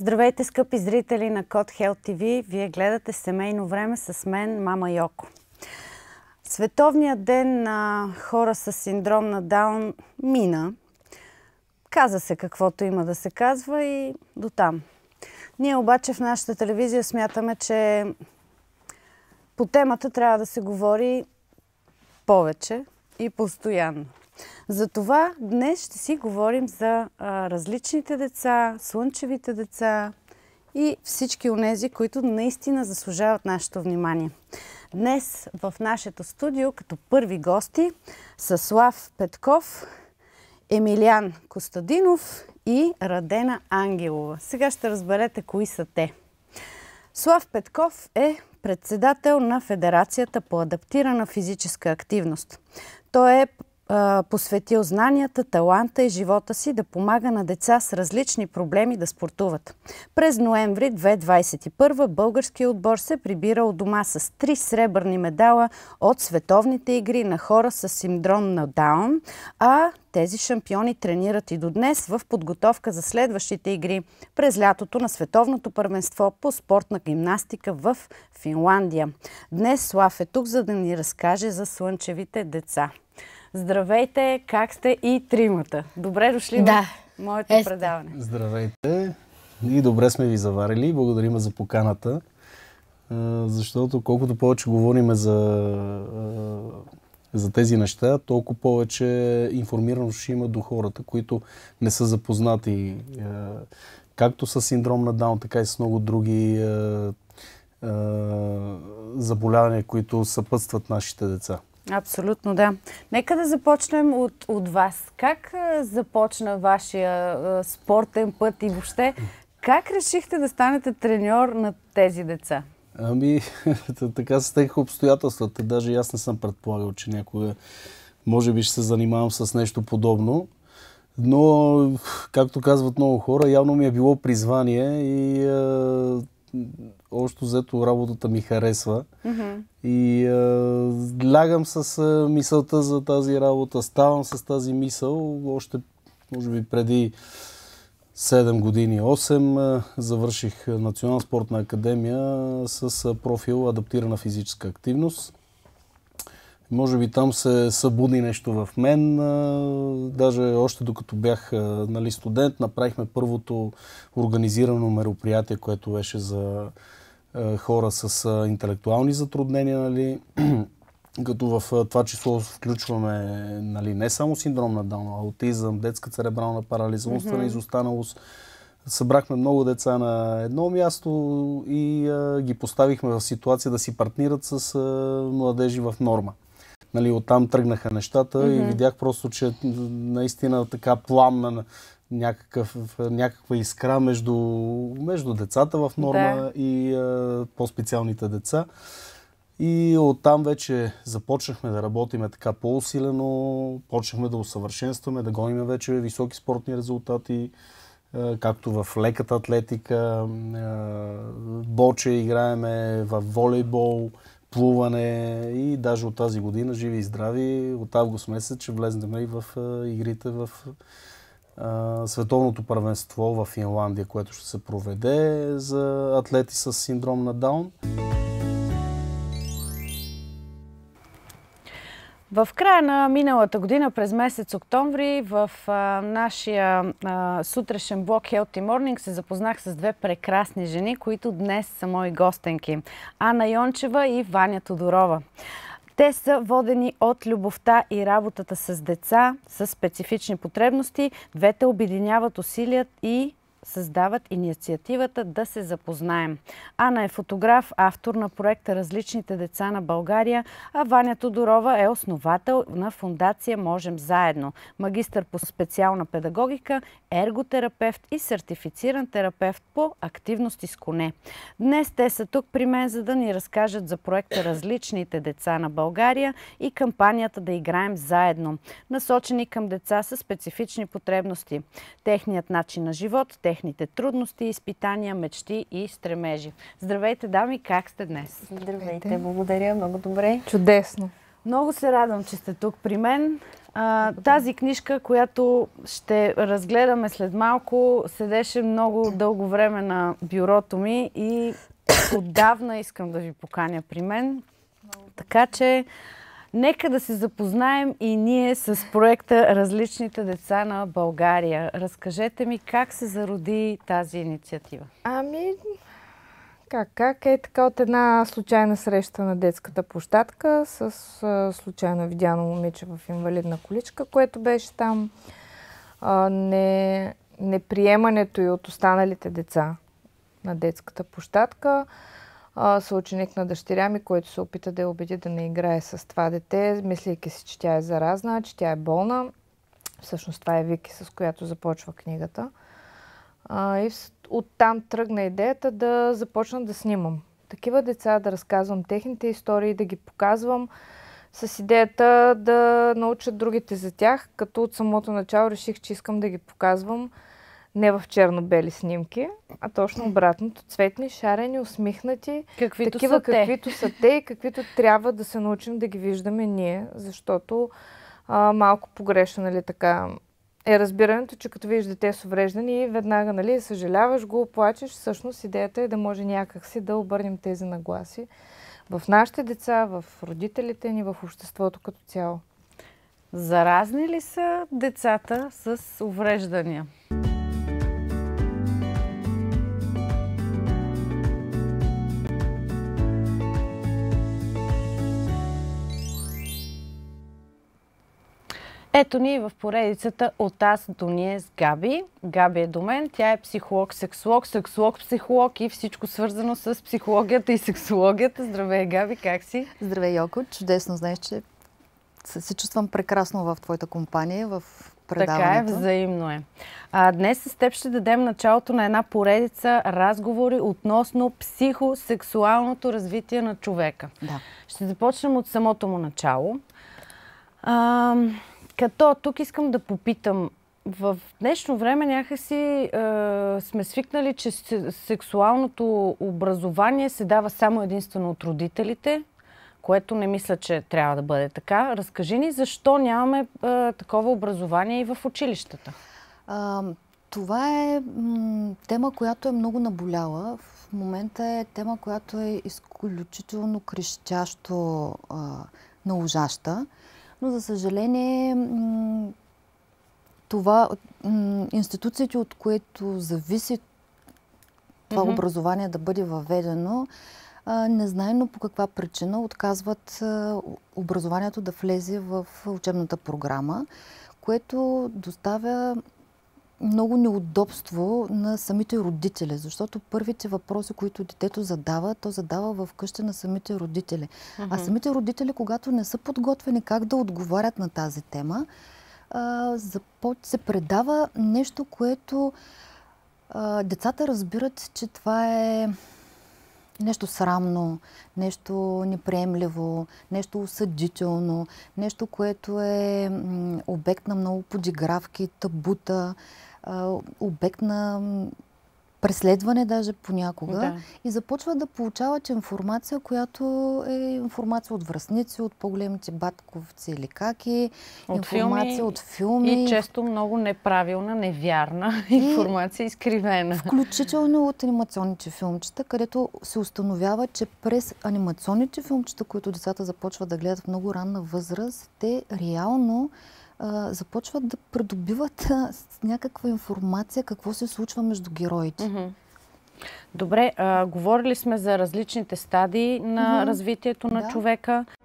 Здравейте, скъпи зрители на Код Хелт ТВ! Вие гледате Семейно време с мен, мама Йоко. Световният ден на хора с синдром на Даун мина. Каза се каквото има да се казва и дотам. Ние обаче в нашата телевизия смятаме, че по темата трябва да се говори повече и постоянно. Затова днес ще си говорим за различните деца, слънчевите деца и всички онези, които наистина заслужават нашето внимание. Днес в нашето студио като първи гости са Слав Петков, Емилиан Костадинов и Радена Ангелова. Сега ще разберете кои са те. Слав Петков е председател на Федерацията по адаптирана физическа активност. Той е посветил знанията, таланта и живота си да помага на деца с различни проблеми да спортуват. През ноември 2021 българският отбор се прибира от дома с 3 сребърни медала от световните игри на хора с синдром на Даун, а тези шампиони тренират и до днес в подготовка за следващите игри през лятото на световното първенство по спортна гимнастика в Финландия. Днес Слав е тук, за да ни разкаже за слънчевите деца. Здравейте, как сте и тримата? Добре дошли в моето предаване. Здравейте и добре сме ви заварили. Благодарим за поканата, защото колкото повече говорим за тези неща, толкова повече информираност ще има до хората, които не са запознати както с синдром на Даун, така и с много други заболявания, които съпътстват нашите деца. Абсолютно, да. Нека да започнем от вас. Как започна вашия спортен път и въобще как решихте да станете треньор на тези деца? Ами, така се стекаха обстоятелствата. Даже и аз не съм предполагал, че някога може би ще се занимавам с нещо подобно. Но, както казват много хора, явно ми е било призвание и общо взето работата ми харесва. И лягам с мисълта за тази работа, ставам с тази мисъл. Още, може би, преди 7 години, 8, завърших Национална спортна академия с профил адаптирана физическа активност. Може би там се събуди нещо в мен. Даже още докато бях студент, направихме първото организирано мероприятие, което беше за хора с интелектуални затруднения. Като в това число включваме не само синдром на Даун, аутизъм, детска церебрална парализа, умствена изостаналост. Събрахме много деца на едно място и ги поставихме в ситуация да си партнират с младежи в норма. Оттам тръгнаха нещата и видях просто, че наистина така пламна някаква искра между децата в норма и по-специалните деца. И оттам вече започнахме да работиме така по-усилено, почнахме да усъвършенстваме, да гоним вече високи спортни резултати, както в леката атлетика, боче играеме, в волейбол, плуване и даже от тази година, живи и здрави, от август месец ще влезнем и в игрите в световното първенство в Финландия, което ще се проведе за атлети с синдром на Даун. В края на миналата година, през месец октомври, в нашия сутрешен блог Healthy Morning се запознах с 2 прекрасни жени, които днес са мои гостенки. Ана Йончева и Ваня Тодорова. Те са водени от любовта и работата с деца с специфични потребности. Двете обединяват усилият и създават инициативата да се запознаем. Ана е фотограф, автор на проекта Различните деца на България, а Ваня Тодорова е основател на фондация Можем заедно, магистър по специална педагогика, ерготерапевт и сертифициран терапевт по активности с коне. Днес те са тук при мен, за да ни разкажат за проекта Различните деца на България и кампанията Да играем заедно, насочени към деца с специфични потребности. Техният начин на живот, техните трудности, изпитания, мечти и стремежи. Здравейте, дами, как сте днес? Здравейте, благодаря, много добре. Чудесно. Много се радвам, че сте тук при мен. Тази книжка, която ще разгледаме след малко, седеше много дълго време на бюрото ми и отдавна искам да ви поканя при мен. Така че нека да се запознаем и ние с проекта "Различните деца на България". Разкажете ми как се зароди тази инициатива. Как е така от една случайна среща на детската площадка с случайно видяно момиче в инвалидна количка, което беше там. Неприемането и от останалите деца на детската площадка. Съученик на дъщеря ми, който се опита да я убеди да не играе с това дете, мислейки си, че тя е заразна, че тя е болна. Всъщност това е Вики, с която започва книгата. И оттам тръгна идеята да започна да снимам такива деца, да разказвам техните истории, да ги показвам с идеята да научат другите за тях, като от самото начало реших, че искам да ги показвам не в черно-бели снимки, а точно обратното. Цветни, шарени, усмихнати, каквито са те и каквито трябва да се научим да ги виждаме ние, защото малко погрешно, нали, така е разбирането, че като видиш дете с увреждане и веднага, нали, съжаляваш го, плачеш. Всъщност идеята е да може някакси да обърнем тези нагласи в нашите деца, в родителите ни, в обществото като цяло. Заразни ли са децата с увреждания? Ето ни в поредицата "От аз до ние" с Габи. Габи е до мен. Тя е психолог, сексолог, психолог и всичко свързано с психологията и сексологията. Здравей, Габи, как си? Здравей, Йоко. Чудесно, знаеш, че се чувствам прекрасно в твоята компания, в предаването. Така е, взаимно е. Днес с теб ще дадем началото на една поредица разговори относно психосексуалното развитие на човека. Да. Ще започнем от самото му начало. Като тук искам да попитам, в днешно време някакси сме свикнали, че сексуалното образование се дава само единствено от родителите, което не мисля, че трябва да бъде така. Разкажи ни защо нямаме такова образование и в училищата. Това е тема, която е много наболяла. В момента е тема, която е изключително крещящо належаща. Но, за съжаление, това институциите, от които зависи това образование да бъде въведено, незнайно по каква причина отказват образованието да влезе в учебната програма, което доставя много неудобство на самите родители, защото първите въпроси, които детето задава, то задава в къща на самите родители. А самите родители, когато не са подготвени как да отговарят на тази тема, се предава нещо, което децата разбират, че това е нещо срамно, нещо неприемливо, нещо осъдително, нещо, което е обект на много подигравки, табута, обект на преследване даже понякога. Да. И започват да получават информация, която е информация от връстници, от по-големите батковци или каки, информация от филми. И често много неправилна, невярна информация, изкривена. Включително от анимационните филмчета, където се установява, че през анимационните филмчета, които децата започват да гледат в много ранна възраст, те реално започват да придобиват някаква информация какво се случва между героите. Добре, говорили сме за различните стадии на развитието на човека.